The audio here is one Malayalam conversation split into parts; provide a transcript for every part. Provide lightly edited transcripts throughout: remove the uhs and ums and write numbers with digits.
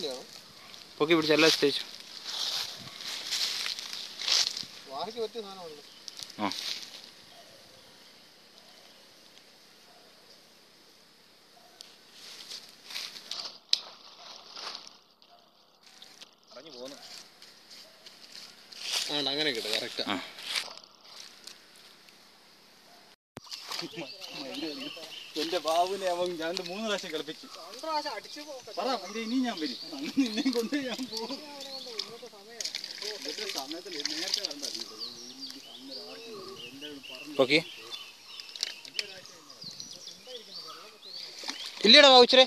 പൊക്കി പിടിച്ച് എല്ലാം തേച്ചു. ആ അങ്ങനെ കിട്ടും കറക്റ്റ്. എന്റെ ബാബുവിനെ അവൻ ഞാൻ 3 പ്രാവശ്യം കളിപ്പിച്ചു. ഇനി ഞാൻ വരും, നിന്നെ കൊണ്ട് ഞാൻ പോകും. നേരത്തെ പൊക്കി ഇല്ലടാ വൗച്ചറേ.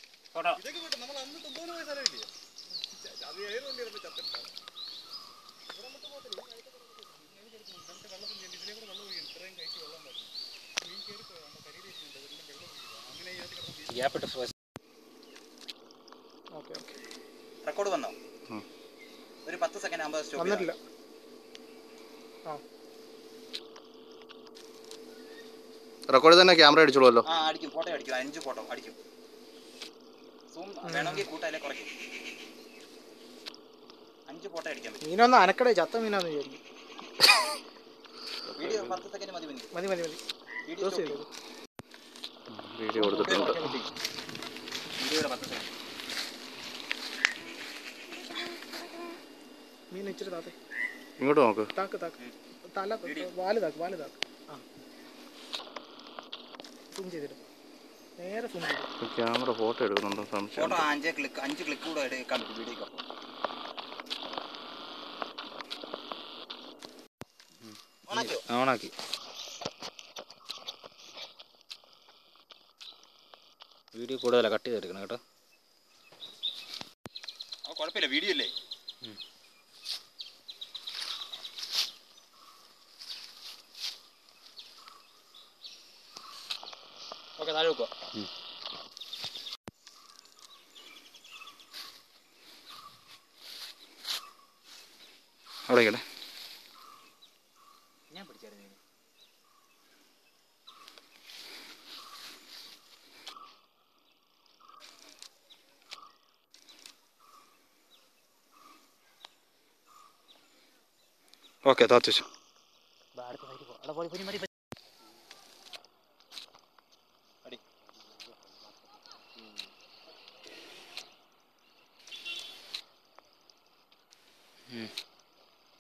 റെക്കോർഡ് വന്നോ? ഒരു 10 സെക്കൻഡ് ആകുമ്പോൾ സ്റ്റോപ്പ് വന്നിട്ടില്ല. റെക്കോർഡ് തന്നെ ക്യാമറ അടിച്ചോളൂല്ലോ. ആ അടിക്കും, ഫോട്ടോ അടിക്കും, 5 ഫോട്ടോ അടിക്കും. സൂം വേണമെങ്കിൽ കൂട്ടാലേ കുറയ്ക്കും. 5 ഫോട്ടോ അടിക്കാൻ പറ്റും. മീനൊന്നും അനക്കടേ, ചത്ത മീനാന്ന് വിചാരിക്കും. വീഡിയോ 10 സെക്കൻഡ് മതി. വീഡിയോ കൊടുത്തിട്ടുണ്ട്. വീഡിയോയുടെ 10 സെക്കൻഡ്. മീൻ ഇച്ചിരി താത്തേ, ഇങ്ങോട്ട് നോക്ക്. താക്ക് തല വാല് താക്ക്. ആ സൂം ചെയ്തിട്ട് നേരെ സൂം ചെയ്തു. ക്യാമറ ഫോട്ടോ എടുക്കുന്നുണ്ടോ സംശയം. ഫോട്ടോ 5 ക്ലിക്ക് കൂടെ എടുക്കാൻ പറ്റും വീഡിയോക്ക്. ഓണാക്കി. വീഡിയോ കൂടുതലാണ്, കട്ട് ചെയ്തെടുക്കണം കേട്ടോ. കുഴപ്പമില്ല, വീഡിയോ അല്ലേ. ഓക്കെ, താഴെ വെക്കുക. അവിടെ ഞാൻ പിടിച്ചായിരുന്നു. ഓക്കെ താത്തു. അടി